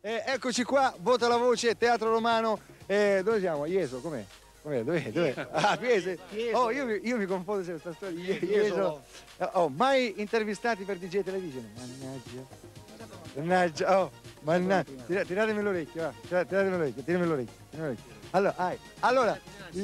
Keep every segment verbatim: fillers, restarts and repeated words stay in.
Eh, eccoci qua, Vota la Voce, Teatro Romano. Eh, dove siamo? Ieso, com'è? Com'è? Dov'è? Dov'è? Ah, Fiese. Oh, io mi, io mi confondo sempre questa storia. Ieso. Oh, mai intervistati per D J Television? Mannaggia. Mannaggia, oh, mannaggia. Tira, tiratemi l'orecchio, va. Tira, tiratemi l'orecchio, tiratemi l'orecchio. l'orecchio. Allora, ah, allora,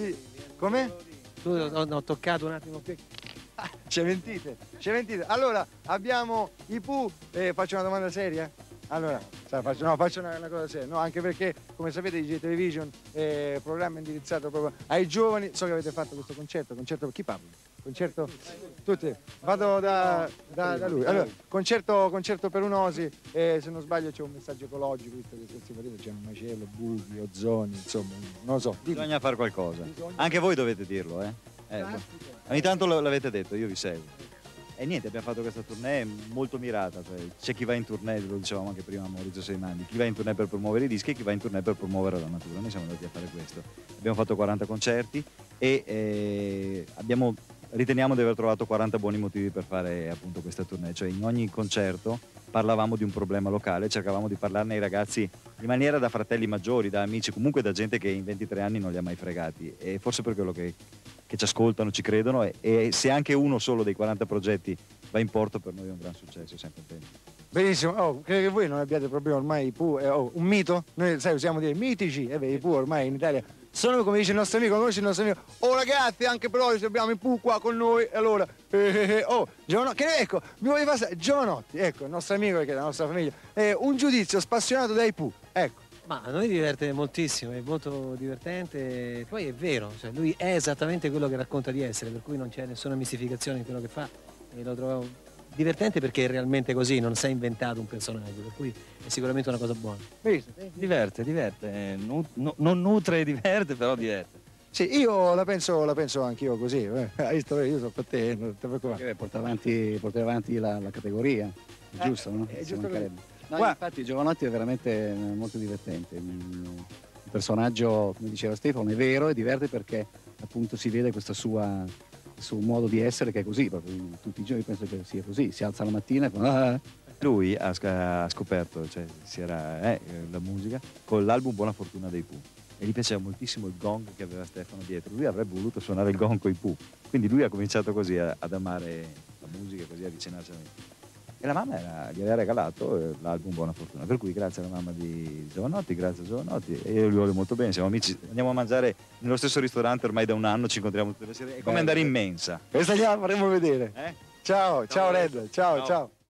com'è? Tu ho, ho toccato un attimo qui. Ah, ci mentite, ci mentite. Allora, abbiamo i Pooh, eh, faccio una domanda seria? Allora, sai, faccio, no, faccio una, una cosa seria, no, anche perché, come sapete, D J Television è un programma indirizzato proprio ai giovani. So che avete fatto questo concerto, concerto, chi parla? Concerto, tutti, vado da, da, da lui. Allora, concerto, concerto per un'osi, eh, se non sbaglio c'è un messaggio ecologico, visto che questi periodo c'è un macello, buchi, ozoni, insomma, non lo so. Dimmi. Bisogna fare qualcosa, anche voi dovete dirlo, eh. eh ogni tanto l'avete detto, io vi seguo. E niente, abbiamo fatto questa tournée molto mirata, cioè, c'è chi va in tournée, lo dicevamo anche prima a Maurizio Seimani, chi va in tournée per promuovere i dischi e chi va in tournée per promuovere la natura. Noi siamo andati a fare questo. Abbiamo fatto quaranta concerti e eh, abbiamo, riteniamo di aver trovato quaranta buoni motivi per fare appunto questa tournée, cioè in ogni concerto parlavamo di un problema locale, cercavamo di parlarne ai ragazzi in maniera da fratelli maggiori, da amici, comunque da gente che in ventitré anni non li ha mai fregati, e forse per quello che che ci ascoltano, ci credono, e, e se anche uno solo dei quaranta progetti va in porto, per noi è un gran successo, siamo contenti. Benissimo, oh, credo che voi non abbiate problemi ormai, i Pooh è oh, un mito, noi sai, usiamo dire mitici, e beh, i Pooh ormai in Italia sono, come dice il nostro amico, conosci il nostro amico, oh ragazzi, anche per oggi abbiamo i Pooh qua con noi, e allora, eh, eh, oh, Giovanotti, che, ecco, mi volevi passare, Giovanotti, ecco, il nostro amico, che è la nostra famiglia, eh, un giudizio spassionato dai Pooh, ecco. Ma a noi diverte moltissimo, è molto divertente, poi è vero, cioè lui è esattamente quello che racconta di essere, per cui non c'è nessuna mistificazione in quello che fa, e lo trovo divertente perché è realmente così, non si è inventato un personaggio, per cui è sicuramente una cosa buona. Diverte, diverte, nu no, non nutre e diverte, però diverte. Sì, io la penso, la penso anch'io così, eh. Io sono per te, non ti preoccupare. Porta avanti, porta avanti la, la categoria, è giusto, no? È giusto. No, infatti Giovanotti è veramente molto divertente, il personaggio, come diceva Stefano, è vero, è diverte perché appunto si vede questo sua, suo modo di essere che è così, proprio tutti i giorni penso che sia così, si alza la mattina e fa, ah. Lui ha, ha scoperto, cioè, si era, eh, la musica con l'album Buona Fortuna dei Pooh, e gli piaceva moltissimo il gong che aveva Stefano dietro, lui avrebbe voluto suonare il gong con i Pooh, quindi lui ha cominciato così a, ad amare la musica, così a avvicinarsi a noi. E la mamma era, gli aveva regalato l'album Buona Fortuna, per cui grazie alla mamma di Giovanotti, grazie a Giovanotti, e io li voglio molto bene, siamo amici, andiamo a mangiare nello stesso ristorante ormai da un anno, ci incontriamo tutte le sere, è come andare in mensa. Questa gliela faremo vedere. Eh? Ciao, ciao, ciao Red, ciao, ciao. ciao.